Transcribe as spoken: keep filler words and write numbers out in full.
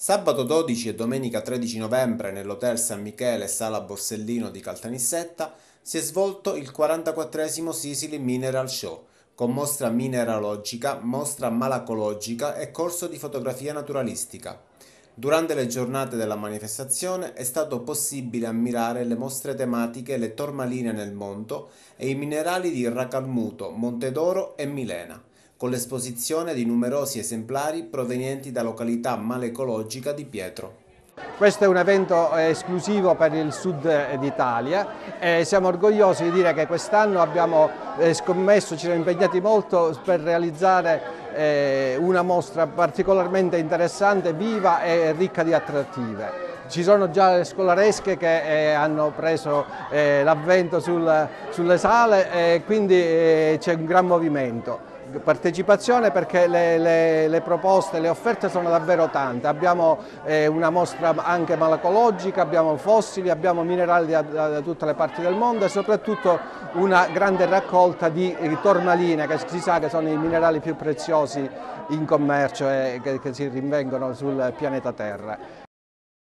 Sabato dodici e domenica tredici novembre nell'Hotel San Michele Sala Borsellino di Caltanissetta si è svolto il quarantaquattresimo Sicily Mineral Show, con mostra mineralogica, mostra malacologica e corso di fotografia naturalistica. Durante le giornate della manifestazione è stato possibile ammirare le mostre tematiche Le Tormaline nel Monto e i minerali di Racalmuto, Montedoro e Milena, con l'esposizione di numerosi esemplari provenienti da località malecologica di Pietro. Questo è un evento esclusivo per il sud d'Italia e siamo orgogliosi di dire che quest'anno abbiamo scommesso, ci siamo impegnati molto per realizzare una mostra particolarmente interessante, viva e ricca di attrattive. Ci sono già le scolaresche che eh, hanno preso eh, l'avvento sul, sulle sale e quindi eh, c'è un gran movimento. Partecipazione perché le, le, le proposte, le offerte sono davvero tante. Abbiamo eh, una mostra anche malacologica, abbiamo fossili, abbiamo minerali da, da, da tutte le parti del mondo e soprattutto una grande raccolta di tormaline, che si sa che sono i minerali più preziosi in commercio e che, che si rinvengono sul pianeta Terra.